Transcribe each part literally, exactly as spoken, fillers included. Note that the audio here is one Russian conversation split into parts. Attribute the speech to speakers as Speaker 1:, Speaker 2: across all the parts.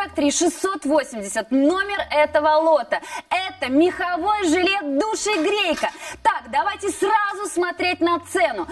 Speaker 1: сорок три шестьсот восемьдесят, номер этого лота. Это меховой жилет душегрейка. Так, давайте сразу смотреть на цену.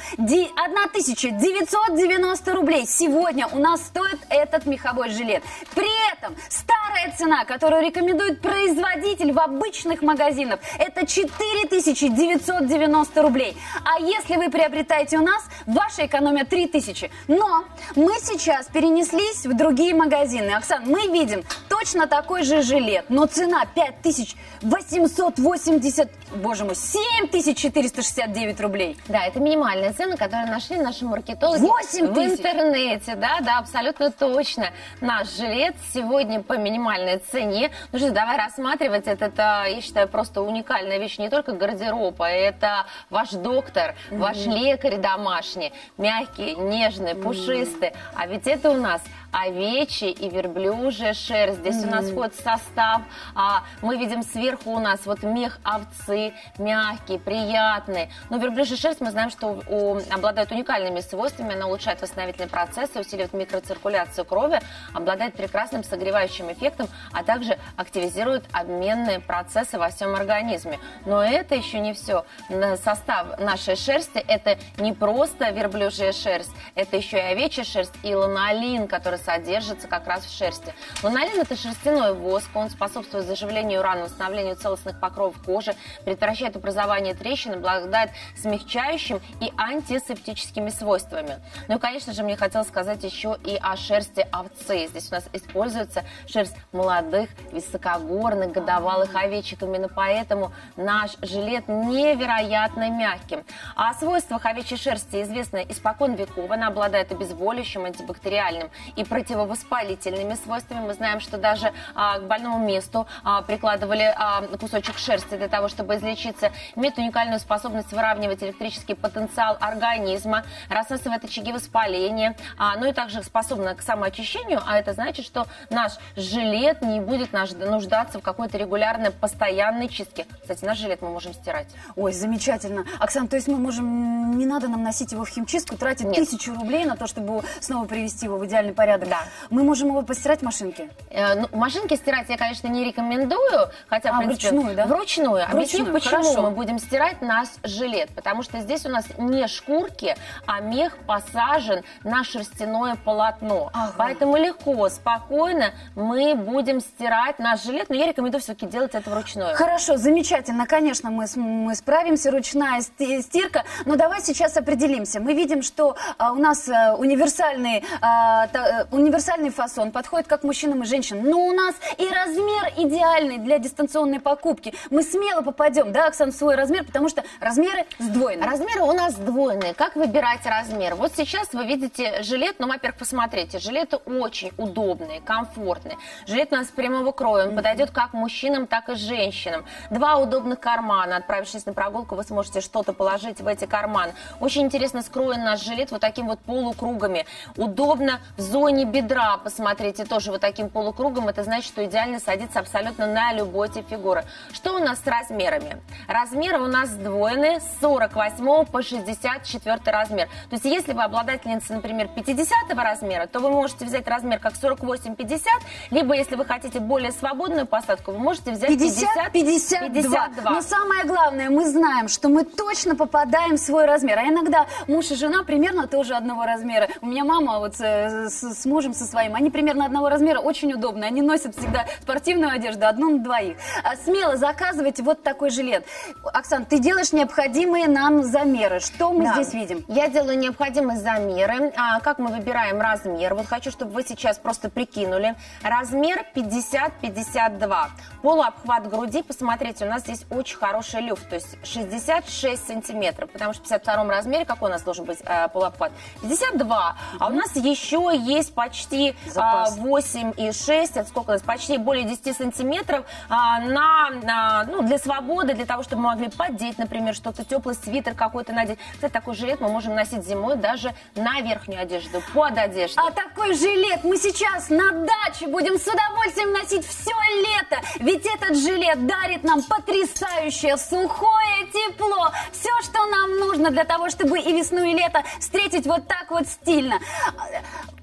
Speaker 1: тысяча девятьсот девяносто рублей сегодня у нас стоит этот меховой жилет. При этом старая цена, которую рекомендует производитель в обычных магазинах, это четыре тысячи девятьсот девяносто рублей. А если вы приобретаете у нас, ваша экономия три тысячи. Но мы сейчас перенеслись в другие магазины. Оксан, мы видим точно такой же жилет, но цена пять тысяч восемьсот восемьдесят, боже мой, семь тысяч четыреста шестьдесят девять рублей.
Speaker 2: Да, это минимальная цена, которую нашли наши маркетологи
Speaker 1: восемь тысяч
Speaker 2: в интернете. Да, да, абсолютно точно. Наш жилет сегодня по минимальной цене. Ну что, давай рассматривать. Это, это, я считаю, просто уникальная вещь не только гардероба, это ваш доктор, mm-hmm. ваш лекарь домашний. Мягкий, нежный, пушистый. Mm-hmm. А ведь это у нас овечья и верблюжья шерсть. Здесь mm-hmm. у нас входит состав. А, мы видим сверху у нас вот мех овцы, мягкий, приятный. Но верблюжья шерсть, мы знаем, что у, обладает уникальными свойствами. Она улучшает восстановительные процессы, усиливает микроциркуляцию крови, обладает прекрасным согревающим эффектом, а также активизирует обменные процессы во всем организме. Но это еще не все. Состав нашей шерсти – это не просто верблюжья шерсть, это еще и овечья шерсть и ланолин, который содержится как раз в шерсти. Ланолин – это шерстяной воск, он способствует заживлению ран, восстановлению целостных покровов кожи, предотвращает образование трещин, обладает смягчающим и антисептическими свойствами. Ну и, конечно же, мне хотелось сказать еще и о шерсти овцы. Здесь у нас используется шерсть молодых, высокогорных, годовалых овечек. Именно поэтому наш жилет невероятно мягким. О свойствах овечьей шерсти известно испокон веков. Она обладает обезболивающим, антибактериальным и противовоспалительными свойствами. Мы знаем, что даже а, к больному месту а, прикладывали а, кусочек шерсти для того, чтобы излечиться. Имеет уникальную способность выравнивать электрический потенциал организма, рассасывает очаги воспаления, а, ну и также способна к самоочищению, а это значит, что наш жилет не будет нуждаться в какой-то регулярной, постоянной чистке. Кстати, наш жилет мы можем стирать.
Speaker 1: Ой, замечательно. Оксан, то есть мы можем, не надо нам носить его в химчистку, тратить Нет. тысячу рублей на то, чтобы снова привести его в идеальный порядок.
Speaker 2: Да.
Speaker 1: Мы можем его постирать в машинке?
Speaker 2: Э, ну, машинки стирать я, конечно, не рекомендую, хотя,
Speaker 1: а,
Speaker 2: в принципе,
Speaker 1: вручную, да?
Speaker 2: Вручную. Объясню,
Speaker 1: вручную.
Speaker 2: почему
Speaker 1: Хорошо.
Speaker 2: мы будем стирать наш жилет. Потому что здесь у нас не шкурки, а мех посажен на шерстяное полотно.
Speaker 1: Ага.
Speaker 2: Поэтому легко, спокойно мы будем стирать наш жилет, но я рекомендую все-таки делать это вручную.
Speaker 1: Хорошо, замечательно. Конечно, мы, мы справимся, ручная стирка. Но давай сейчас определимся. Мы видим, что а, у нас а, универсальный, а, та, универсальный фасон подходит как мужчинам и женщинам. Но у нас и размер идеальный для дистанционной покупки. Мы смело попадем, да, Оксан, в свой размер, потому что размеры сдвоены.
Speaker 2: Размеры у нас сдвоенные. Как выбирать размер? Вот сейчас вы видите жилет, ну, во-первых, посмотрите, жилеты очень удобные, комфортные. Жилет у нас прямого кроя, он mm-hmm. подойдет как мужчинам, так и женщинам. Два удобных кармана. Отправившись на прогулку, вы сможете что-то положить в эти карманы. Очень интересно скроен наш жилет вот таким вот полукругами. Удобно в зоне бедра, посмотрите, тоже вот таким полукругом. Это значит, что идеально садится абсолютно на любой тип фигуры. Что у нас с размерами? Размеры у нас сдвоены с сорок восьмого по шестьдесят четвёртый размер. То есть, если вы обладательница, например, пятидесятого размера, то вы можете взять размер как сорок восемь пятьдесят, либо, если вы хотите более свободную посадку, вы можете взять
Speaker 1: пятьдесят пятьдесят два. Но самое главное, мы знаем, что мы точно попадаем в свой размер. А иногда муж и жена примерно тоже одного размера. У меня мама вот с, с, с мужем со своим, они примерно одного размера, очень удобно. Они носят всегда спортивную одежду, одну на двоих. А смело заказывайте вот такой жилет. Оксан, ты делаешь необходимые нам замеры. Что мы да. здесь видим?
Speaker 2: Я делаю необходимые замеры. А, как мы выбираем размер? Вот хочу, чтобы вы сейчас просто прикинули. Размер пятьдесят пятьдесят два. Полуобхват груди, посмотрите, у нас здесь очень хороший люфт, то есть шестьдесят шесть сантиметров, потому что в пятьдесят втором размере какой у нас должен быть э, полуобхват? пятьдесят два. А у нас еще есть почти э, восемь и шесть, это сколько у нас? Почти более десяти сантиметров э, на, на, ну, для свободы, для того, чтобы мы могли поддеть, например, что-то, теплый свитер какой-то надеть. Кстати, такой жилет мы можем носить зимой даже на верхнюю одежду, под одежду.
Speaker 1: А такой жилет мы сейчас на даче будем с удовольствием носить все лето, ведь этот жилет дарит нам потрясающее сухое тепло. Все, что нам нужно для того, чтобы и весну, и лето встретить вот так вот стильно. Про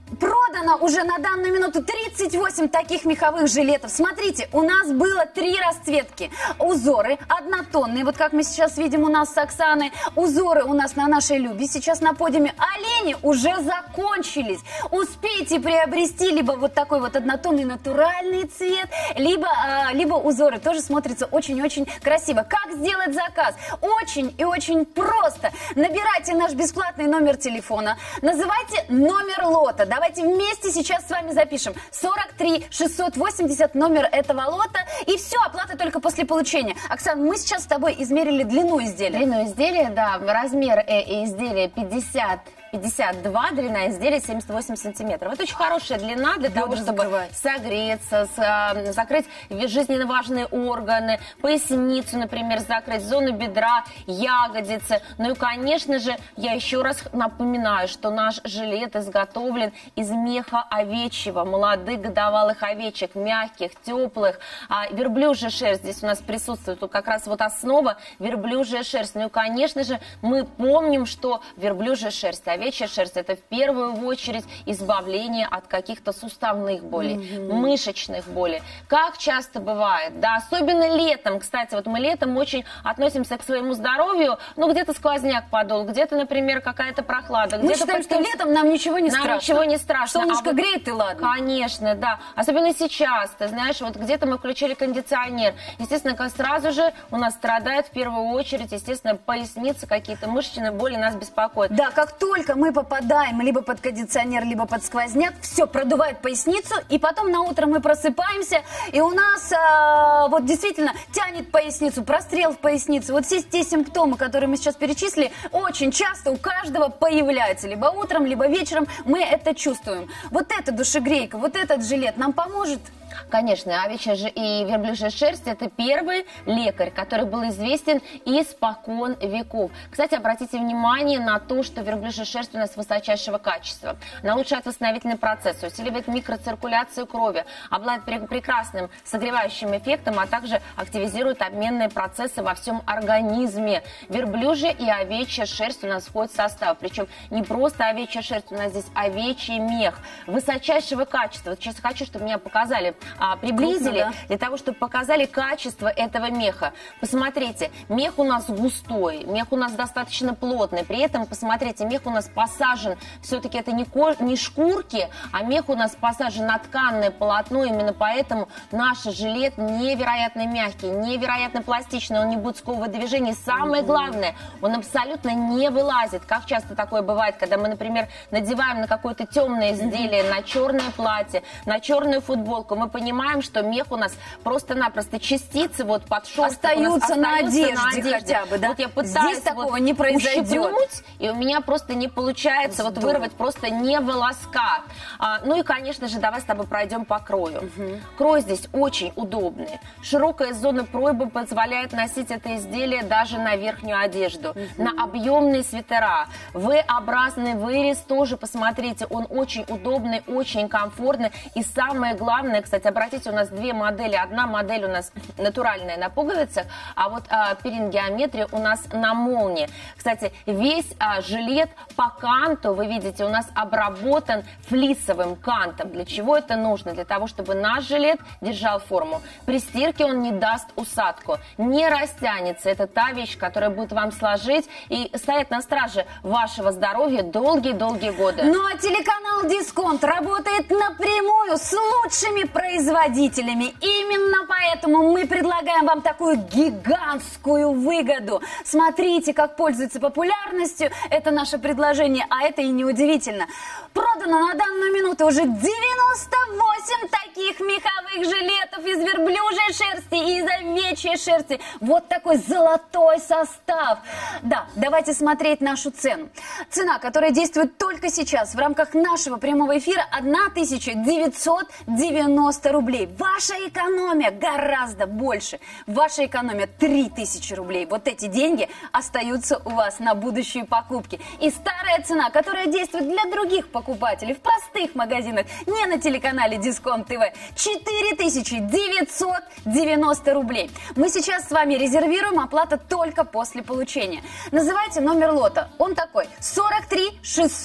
Speaker 1: Продано уже на данную минуту тридцать восемь таких меховых жилетов. Смотрите, у нас было три расцветки. Узоры однотонные, вот как мы сейчас видим у нас с Оксаной. Узоры у нас на нашей Любе сейчас на подиуме. Олени уже закончились. Успейте приобрести либо вот такой вот однотонный натуральный цвет, либо, а, либо узоры. Тоже смотрится очень-очень красиво. Как сделать заказ? Очень и очень просто. Набирайте наш бесплатный номер телефона, называйте номер лота. Давайте вместе сейчас с вами запишем. сорок три шестьсот восемьдесят номер этого лота. И все, оплата только после получения. Оксана, мы сейчас с тобой измерили длину изделия.
Speaker 2: Длину изделия, да, размер э, изделия пятьдесят пятьдесят два, длина изделия семьдесят восемь сантиметров. Это очень хорошая длина для того, чтобы
Speaker 1: закрывать.
Speaker 2: согреться, с, а, закрыть жизненно важные органы, поясницу, например, закрыть, зону бедра, ягодицы. Ну и, конечно же, я еще раз напоминаю, что наш жилет изготовлен из меха овечьего, молодых годовалых овечек, мягких, теплых. А, верблюжья шерсть здесь у нас присутствует, тут как раз вот основа верблюжья шерсть. Ну и, конечно же, мы помним, что верблюжья шерсть, овечья шерсть — это в первую очередь избавление от каких-то суставных болей, mm-hmm. мышечных болей. Как часто бывает, да, особенно летом, кстати, вот мы летом очень относимся к своему здоровью, ну, где-то сквозняк подул, где-то, например, какая-то прохлада.
Speaker 1: Мы считаем, что летом нам ничего не
Speaker 2: нам
Speaker 1: страшно.
Speaker 2: ничего не страшно.
Speaker 1: Солнышко
Speaker 2: а вот,
Speaker 1: греет, и ладно.
Speaker 2: Конечно, да. Особенно сейчас, ты знаешь, вот где-то мы включили кондиционер. Естественно, как сразу же у нас страдает в первую очередь, естественно, поясница, какие-то мышечные боли нас беспокоят.
Speaker 1: Да, как только мы попадаем либо под кондиционер, либо под сквозняк, все продувает поясницу, и потом на утро мы просыпаемся, и у нас а, вот действительно тянет поясницу, прострел в пояснице. Вот все те симптомы, которые мы сейчас перечислили, очень часто у каждого появляются. Либо утром, либо вечером мы это чувствуем. Вот эта душегрейка, вот этот жилет нам поможет?
Speaker 2: Конечно, овечья и верблюжья шерсть — это первый лекарь, который был известен испокон веков. Кстати, обратите внимание на то, что верблюжья шерсть у нас высочайшего качества. Она улучшает восстановительный процесс, усиливает микроциркуляцию крови, обладает прекрасным согревающим эффектом, а также активизирует обменные процессы во всем организме. Верблюжья и овечья шерсть у нас входит в состав. Причем не просто овечья шерсть, у нас здесь овечий мех высочайшего качества. Вот сейчас хочу, чтобы меня показали, А, приблизили, Крупно, да? для того, чтобы показали качество этого меха. Посмотрите, мех у нас густой, мех у нас достаточно плотный. При этом, посмотрите, мех у нас посажен, все-таки это не, ко... не шкурки, а мех у нас посажен на тканное полотно. Именно поэтому наш жилет невероятно мягкий, невероятно пластичный, он не будет сковывать движений. Самое главное, он абсолютно не вылазит. Как часто такое бывает, когда мы, например, надеваем на какое-то темное изделие, на черное платье, на черную футболку, мы понимаем, что мех у нас просто-напросто частицы вот под шерсткой
Speaker 1: остаются,
Speaker 2: остаются
Speaker 1: на одежде,
Speaker 2: на одежде
Speaker 1: хотя бы, да?
Speaker 2: Вот я пытаюсь
Speaker 1: Здесь такого
Speaker 2: вот
Speaker 1: не произойдет.
Speaker 2: И у меня просто не получается вот вырвать просто не волоска. А, ну и, конечно же, давай с тобой пройдем по крою. Угу. Крой здесь очень удобный. Широкая зона пройбы позволяет носить это изделие даже на верхнюю одежду, угу. на объемные свитера. V-образный вырез тоже, посмотрите, он очень удобный, очень комфортный. И самое главное, кстати, обратите, у нас две модели. Одна модель у нас натуральная на пуговицах, а вот а, перингеометрия у нас на молнии. Кстати, весь а, жилет по канту, вы видите, у нас обработан флисовым кантом. Для чего это нужно? Для того, чтобы наш жилет держал форму. При стирке он не даст усадку, не растянется. Это та вещь, которая будет вам сложить и стоять на страже вашего здоровья долгие-долгие годы.
Speaker 1: Ну а телеканал Дисконт работает напрямую с лучшими производителями. Именно поэтому мы предлагаем вам такую гигантскую выгоду. Смотрите, как пользуется популярностью это наше предложение, а это и не удивительно. Продано на данную минуту уже девяносто восемь таких меховых жилетов из верблюжьей шерсти и из овечьей шерсти. Вот такой золотой состав. Да, давайте смотреть нашу цену. Цена, которая действует только сейчас в рамках нашего прямого эфира, тысяча девятьсот девяносто рублей. Ваша экономия гораздо больше. Ваша экономия три тысячи рублей. Вот эти деньги остаются у вас на будущие покупки. И старая цена, которая действует для других покупателей в простых магазинах, не на телеканале Дисконт ТВ, четыре тысячи девятьсот девяносто рублей. Мы сейчас с вами резервируем, оплата только после получения. Называйте номер лота. Он такой: сорок три шестьсот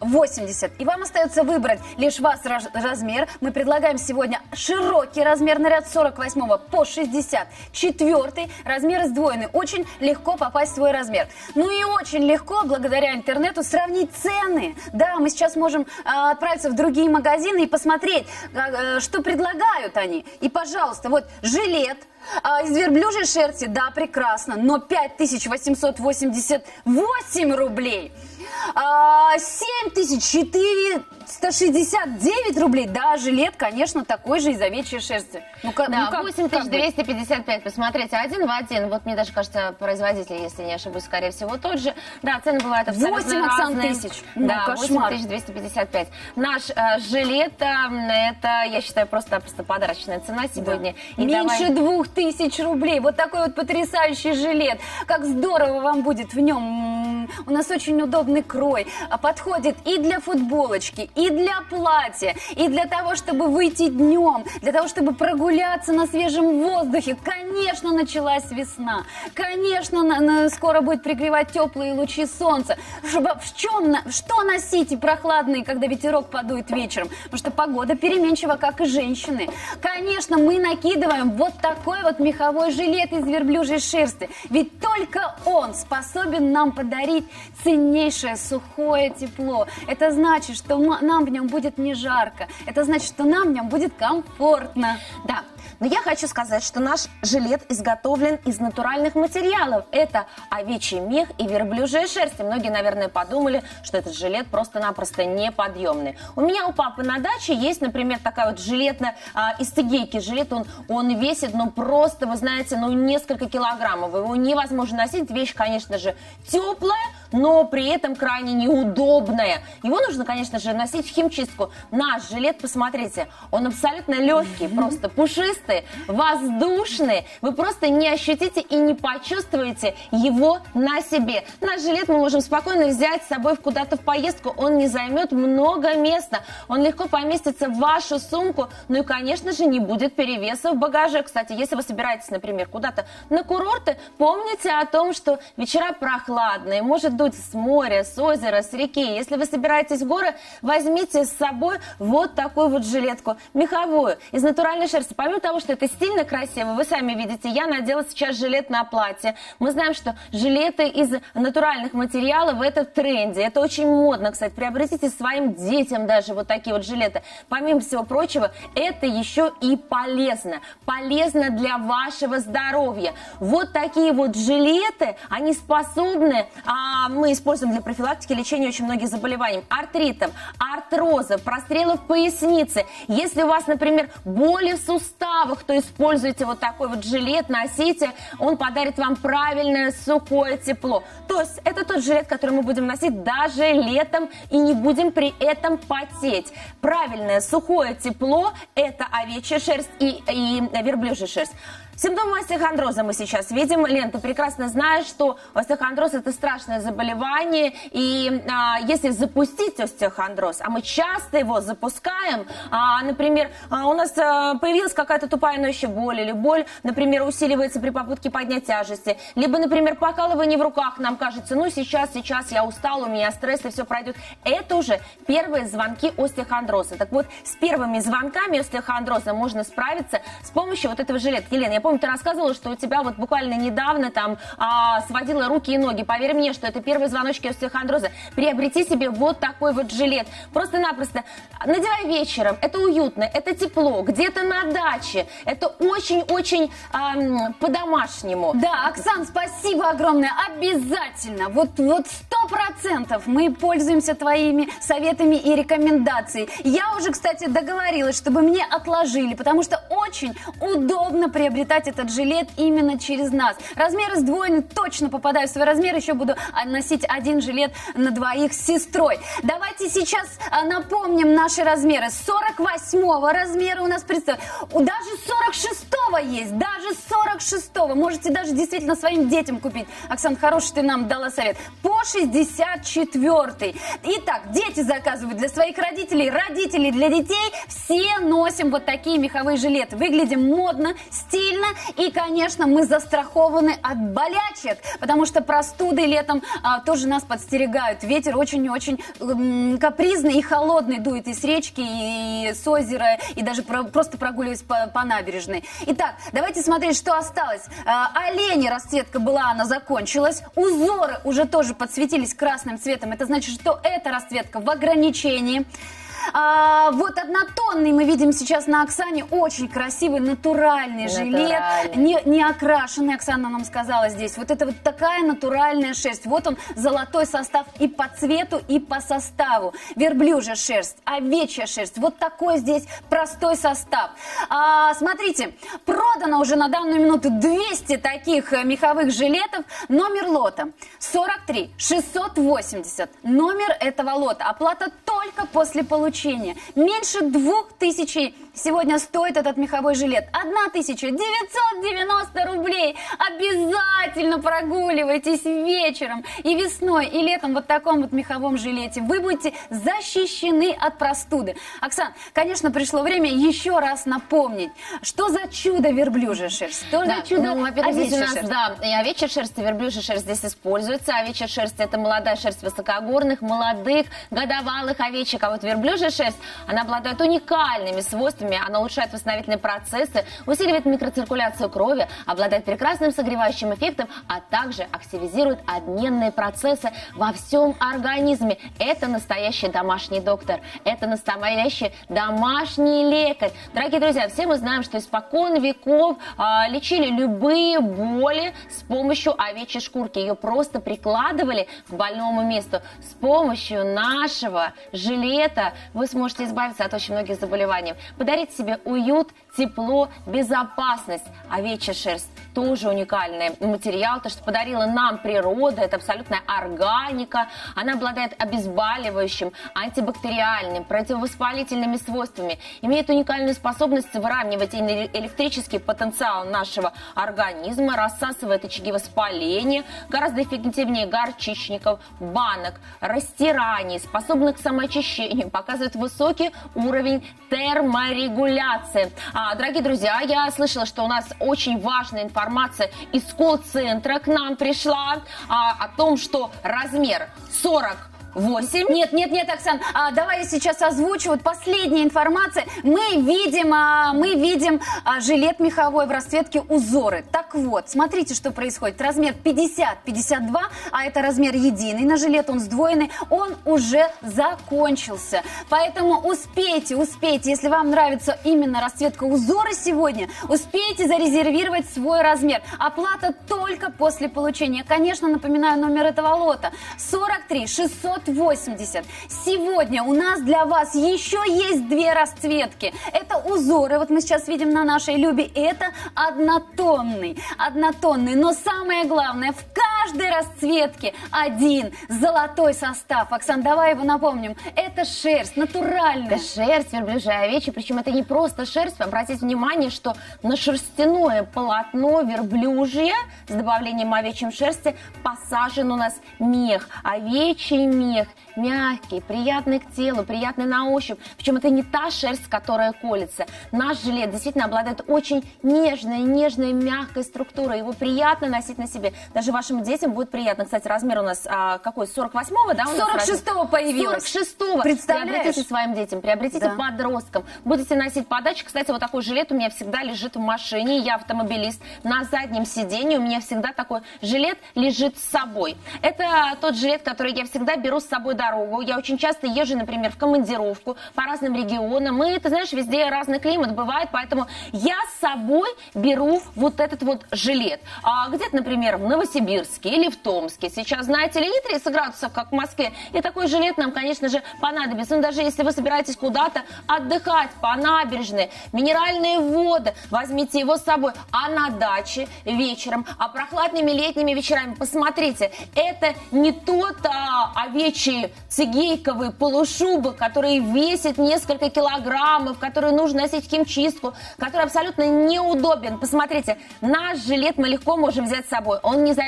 Speaker 1: восемьдесят. И вам остается выбрать лишь ваш размер. Мы предлагаем сегодня широкий размер, наряд с сорок восьмого по шестьдесят четвёртый. Размер сдвоенный. Очень легко попасть в свой размер. Ну и очень легко, благодаря интернету, сравнить цены. Да, мы сейчас можем а, отправиться в другие магазины и посмотреть, а, что предлагают они. И, пожалуйста, вот жилет а, из верблюжьей шерсти, да, прекрасно, но пять тысяч восемьсот восемьдесят восемь рублей. А, семь тысяч четыреста шестьдесят девять рублей. Да, жилет, конечно, такой же из овечьей шерсти. Ну, как,
Speaker 2: да,
Speaker 1: ну, как,
Speaker 2: восемь тысяч двести пятьдесят пять. Посмотрите, один в один. Вот мне даже кажется, производитель, если не ошибусь, скорее всего, тот же. Да, цены бывают абсолютно разные.
Speaker 1: тысяч.
Speaker 2: Да, восемь тысяч двести пятьдесят пять. Наш э, жилет, э, это, я считаю, просто, просто подарочная цена сегодня.
Speaker 1: Да.
Speaker 2: И
Speaker 1: меньше
Speaker 2: давай...
Speaker 1: двух тысяч рублей. Вот такой вот потрясающий жилет. Как здорово вам будет в нем. У нас очень удобный крой. Подходит и для футболочки, и для платья, и для того, чтобы выйти днем, для того, чтобы прогуляться на свежем воздухе. Конечно, началась весна. Конечно, на, на, скоро будет пригревать теплые лучи солнца. Чтобы, в чем, что носить и прохладные, когда ветерок подует вечером? Потому что погода переменчива, как и женщины. Конечно, мы накидываем вот такой вот меховой жилет из верблюжьей шерсти. Ведь только он способен нам подарить ценнейшее сухое тепло. Это значит, что нам в нем будет не жарко. Это значит, что нам в нем будет комфортно.
Speaker 2: Да. Но я хочу сказать, что наш жилет изготовлен из натуральных материалов. Это овечий мех и верблюжья шерсть. И многие, наверное, подумали, что этот жилет просто-напросто неподъемный. У меня у папы на даче есть, например, такая вот жилетная а, из цигейки. Жилет, он, он весит, ну, просто, вы знаете, ну, несколько килограммов. Его невозможно носить. Вещь, конечно же, теплая, но при этом крайне неудобная. Его нужно, конечно же, носить в химчистку. Наш жилет, посмотрите, он абсолютно легкий, mm-hmm. просто пушистый, воздушный. Вы просто не ощутите и не почувствуете его на себе. Наш жилет мы можем спокойно взять с собой куда-то в поездку. Он не займет много места. Он легко поместится в вашу сумку. Ну и, конечно же, не будет перевеса в багаже. Кстати, если вы собираетесь, например, куда-то на курорты, помните о том, что вечера прохладные, может дуть с моря, с озера, с реки. Если вы собираетесь в горы, возьмите с собой вот такую вот жилетку меховую из натуральной шерсти. Помимо того, что это стильно, красиво, вы сами видите, я надела сейчас жилет на платье. Мы знаем, что жилеты из натуральных материалов – это в тренде. Это очень модно, кстати. Приобретите своим детям даже вот такие вот жилеты. Помимо всего прочего, это еще и полезно. Полезно для вашего здоровья. Вот такие вот жилеты, они способны... А, мы используем для профилактики лечения очень многих заболеваний. Артритов, артрозов, прострелов поясницы. Если у вас, например, боли в суставах, то используйте вот такой вот жилет, носите. Он подарит вам правильное сухое тепло. То есть это тот жилет, который мы будем носить даже летом и не будем при этом потеть. Правильное сухое тепло – это овечья шерсть и, и верблюжья шерсть. Симптомы остеохондроза мы сейчас видим. Лен, ты прекрасно знаешь, что остеохондроз – это страшное заболевание. И а, если запустить остеохондроз, а мы часто его запускаем, а, например, а, у нас а, появилась какая-то тупая ноющая боль, или боль, например, усиливается при попытке поднять тяжести, либо, например, покалывание в руках, нам кажется, ну сейчас, сейчас я устал, у меня стресс, и все пройдет. Это уже первые звонки остеохондроза. Так вот, с первыми звонками остеохондроза можно справиться с помощью вот этого жилета. Елена, я помню, ты рассказывала, что у тебя вот буквально недавно там а, сводила руки и ноги. Поверь мне, что это первые звоночки остеохондроза. Приобрети себе вот такой вот жилет. Просто-напросто надевай вечером. Это уютно, это тепло. Где-то на даче. Это очень-очень а, по-домашнему.
Speaker 1: Да, Оксан, спасибо огромное. Обязательно. Вот, вот сто процентов мы пользуемся твоими советами и рекомендациями. Я уже, кстати, договорилась, чтобы мне отложили, потому что очень удобно приобретать этот жилет именно через нас. Размеры сдвоены, точно попадаю в свой размер. Еще буду носить один жилет на двоих с сестрой. Давайте сейчас напомним наши размеры. сорок восьмого размера у нас представь. Даже сорок шестого есть. Даже сорок шестого. Можете даже действительно своим детям купить. Оксан, хороший ты нам дала совет. По шестьдесят четвёртый. Итак, дети заказывают для своих родителей, родители для детей. Все носим вот такие меховые жилеты. Выглядим модно, стильно. сильно. И, конечно, мы застрахованы от болячек, потому что простуды летом а, тоже нас подстерегают. Ветер очень-очень м, капризный и холодный дует и с речки, и с озера, и даже про, просто прогуливаясь по, по набережной. Итак, давайте смотреть, что осталось. А, олени расцветка была, она закончилась. Узоры уже тоже подсветились красным цветом. Это значит, что эта расцветка в ограничении. А, вот однотонный мы видим сейчас на Оксане, очень красивый натуральный, натуральный. жилет, не, не окрашенный, Оксана нам сказала здесь. Вот это вот такая натуральная шерсть. Вот он, золотой состав и по цвету, и по составу. Верблюжья шерсть, овечья шерсть. Вот такой здесь простой состав. А, смотрите, продано уже на данную минуту двести таких меховых жилетов. Номер лота сорок три шестьсот восемьдесят. Номер этого лота. Оплата только после получения. Меньше двух тысяч сегодня стоит этот меховой жилет. тысяча девятьсот девяносто рублей. Обязательно прогуливайтесь вечером и весной, и летом вот в таком вот меховом жилете. Вы будете защищены от простуды. Оксан, конечно, пришло время еще раз напомнить, что за чудо верблюжья шерсть, что
Speaker 2: да,
Speaker 1: за чудо
Speaker 2: ну, овечья
Speaker 1: у нас,
Speaker 2: шерсть. Да, и овечья шерсть, и верблюжья шерсть здесь используется. Овечья шерсть — это молодая шерсть высокогорных, молодых, годовалых овечек, а вот верблюжья шерсть, она обладает уникальными свойствами, она улучшает восстановительные процессы, усиливает микроциркуляцию крови, обладает прекрасным согревающим эффектом, а также активизирует обменные процессы во всем организме. Это настоящий домашний доктор, это настоящий домашний лекарь. Дорогие друзья, все мы знаем, что испокон веков а, лечили любые боли с помощью овечьей шкурки. Ее просто прикладывали к больному месту. С помощью нашего жилета вы сможете избавиться от очень многих заболеваний. Подарить себе уют, тепло, безопасность. Овечья шерсть тоже уникальный материал, то, что подарила нам природа, это абсолютная органика. Она обладает обезболивающим, антибактериальным, противовоспалительными свойствами, имеет уникальную способность выравнивать электрический потенциал нашего организма, рассасывает очаги воспаления, гораздо эффективнее горчичников, банок, растираний, способна к самоочищению, показывает высокий уровень терморегуляции. А, дорогие друзья, я слышала, что у нас очень важная информация из колл-центра к нам пришла а, о том, что размер сорок восемь.
Speaker 1: Нет, нет, нет, Оксан, а, давай я сейчас озвучу. Вот последняя информация. Мы видим, а, мы видим а, жилет меховой в расцветке узоры. Так вот, смотрите, что происходит. Размер пятьдесят пятьдесят два, а это размер единый на жилет, он сдвоенный, он уже закончился. Поэтому успейте, успейте, если вам нравится именно расцветка узоры сегодня, успейте зарезервировать свой размер. Оплата только после получения. Конечно, напоминаю номер этого лота. сорок три шестьсот восемьдесят. Сегодня у нас для вас еще есть две расцветки. Это узоры, вот мы сейчас видим на нашей Любе, это однотонный, однотонный. Но самое главное, в каждой расцветке один золотой состав. Оксан, давай его напомним. Это шерсть, натуральная.
Speaker 2: Это шерсть верблюжья овечья, причем это не просто шерсть. Обратите внимание, что на шерстяное полотно верблюжье с добавлением овечьей шерсти посажен у нас мех, овечий мех. Мех мягкий, приятный к телу, приятный на ощупь. Причем это не та шерсть, которая колется. Наш жилет действительно обладает очень нежной, нежной, мягкой структурой. Его приятно носить на себе. Даже вашим детям будет приятно. Кстати, размер у нас а, какой? сорок восьмого, да?
Speaker 1: сорок шестого появилось.
Speaker 2: сорок шестого.
Speaker 1: Представляешь?
Speaker 2: Приобретите своим детям, приобретите
Speaker 1: да.
Speaker 2: подросткам. Будете носить подачи. Кстати, вот такой жилет у меня всегда лежит в машине. Я автомобилист. На заднем сиденье у меня всегда такой жилет лежит с собой. Это тот жилет, который я всегда беру с собой дорогу. Я очень часто езжу, например, в командировку по разным регионам. И, ты знаешь, везде разный климат бывает, поэтому я с собой беру вот этот вот жилет. А где-то, например, в Новосибирске или в Томске. Сейчас, знаете ли, не тридцать градусов, как в Москве. И такой жилет нам, конечно же, понадобится. Ну, даже если вы собираетесь куда-то отдыхать по набережной, минеральные воды, возьмите его с собой. А на даче вечером, а прохладными летними вечерами, посмотрите, это не тот а, овечий цигейковый полушубок, который весит несколько килограммов, который нужно носить в химчистку, который абсолютно неудобен. Посмотрите, наш жилет мы легко можем взять с собой. Он не займет много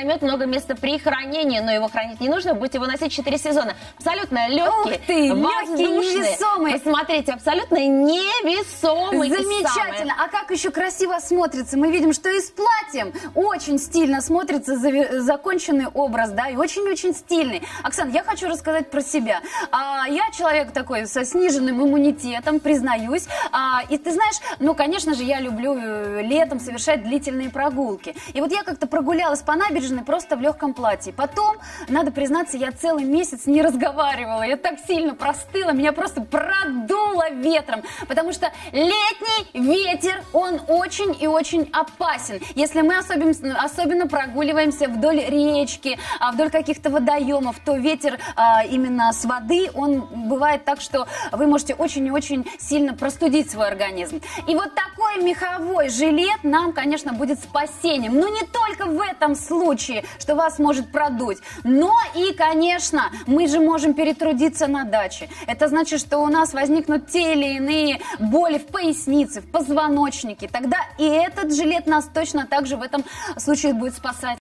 Speaker 2: много места при хранении, но его хранить не нужно, будете его носить четыре сезона. Абсолютно легкий,
Speaker 1: Ух ты,
Speaker 2: воздушный.
Speaker 1: легкий, невесомый.
Speaker 2: Посмотрите, абсолютно невесомый.
Speaker 1: Замечательно. А как еще красиво смотрится? Мы видим, что и с платьем очень стильно смотрится зави- законченный образ, да, и очень-очень стильный. Оксана, я хочу рассказать про себя. А, я человек такой со сниженным иммунитетом, признаюсь. А, и ты знаешь, ну, конечно же, я люблю э, летом совершать длительные прогулки. И вот я как-то прогулялась по набережной просто в легком платье. Потом, надо признаться, я целый месяц не разговаривала. Я так сильно простыла, меня просто продуло ветром. Потому что летний ветер, он очень и очень опасен. Если мы особенно, особенно прогуливаемся вдоль речки, а вдоль каких-то водоемов, то ветер а, именно с воды, он бывает так, что вы можете очень и очень сильно простудить свой организм. И вот такой меховой жилет нам, конечно, будет спасением. Но не только в этом случае, что вас может продуть, но и, конечно, мы же можем перетрудиться на даче. Это значит, что у нас возникнут те или иные боли в пояснице, в позвоночнике. Тогда и этот жилет нас точно так же в этом случае будет спасать.